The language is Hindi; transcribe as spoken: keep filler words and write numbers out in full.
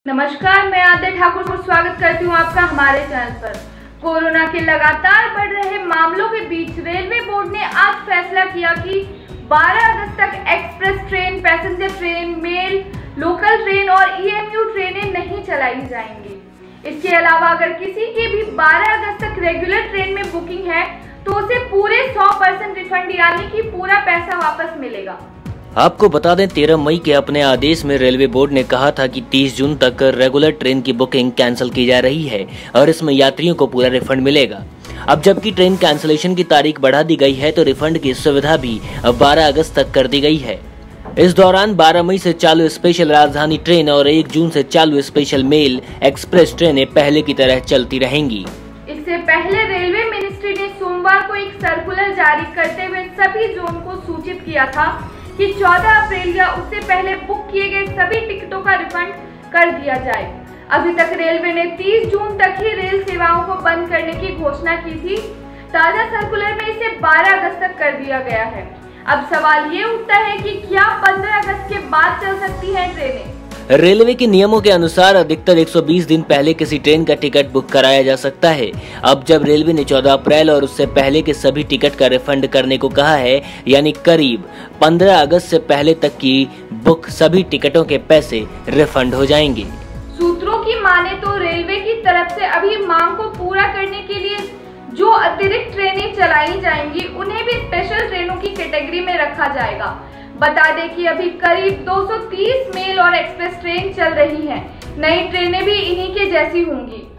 नमस्कार, मैं आद्या ठाकुर को स्वागत करती हूँ आपका हमारे चैनल पर। कोरोना के लगातार बढ़ रहे मामलों के बीच रेलवे बोर्ड ने आज फैसला किया कि बारह अगस्त तक express train, passenger train, mail, local train और ई एम यू ट्रेनें नहीं चलाई जाएंगी। इसके अलावा अगर किसी की भी बारह अगस्त तक रेगुलर ट्रेन में बुकिंग है तो उसे पूरे सौ परसेंट रिफंड यानी कि पूरा पैसा वापस मिलेगा। आपको बता दें, तेरह मई के अपने आदेश में रेलवे बोर्ड ने कहा था कि तीस जून तक रेगुलर ट्रेन की बुकिंग कैंसिल की जा रही है और इसमें यात्रियों को पूरा रिफंड मिलेगा। अब जबकि ट्रेन कैंसिलेशन की तारीख बढ़ा दी गई है तो रिफंड की सुविधा भी अब बारह अगस्त तक कर दी गई है। इस दौरान बारह मई से चालू स्पेशल राजधानी ट्रेन और एक जून से चालू स्पेशल मेल एक्सप्रेस ट्रेनें पहले की तरह चलती रहेंगी। इससे पहले रेलवे मिनिस्ट्री ने सोमवार को एक सर्कुलर जारी करते हुए सभी जोन को सूचित किया था कि चौदह अप्रैल या उससे पहले बुक किए गए सभी टिकटों का रिफंड कर दिया जाए। अभी तक रेलवे ने तीस जून तक ही रेल सेवाओं को बंद करने की घोषणा की थी। ताजा सर्कुलर में इसे बारह अगस्त तक कर दिया गया है। अब सवाल ये उठता है कि क्या पंद्रह अगस्त के बाद चल सकती हैं ट्रेनें? रेलवे के नियमों के अनुसार अधिकतर एक सौ बीस दिन पहले किसी ट्रेन का टिकट बुक कराया जा सकता है। अब जब रेलवे ने चौदह अप्रैल और उससे पहले के सभी टिकट का रिफंड करने को कहा है, यानी करीब पंद्रह अगस्त से पहले तक की बुक सभी टिकटों के पैसे रिफंड हो जाएंगे। सूत्रों की माने तो रेलवे की तरफ से अभी मांग को पूरा करने के लिए जो अतिरिक्त ट्रेनें चलाई जाएंगी उन्हें भी स्पेशल ट्रेनों की कैटेगरी में रखा जाएगा। बता दें कि अभी करीब दो सौ तीस मेल और एक्सप्रेस ट्रेन चल रही हैं। नई ट्रेनें भी इन्हीं के जैसी होंगी।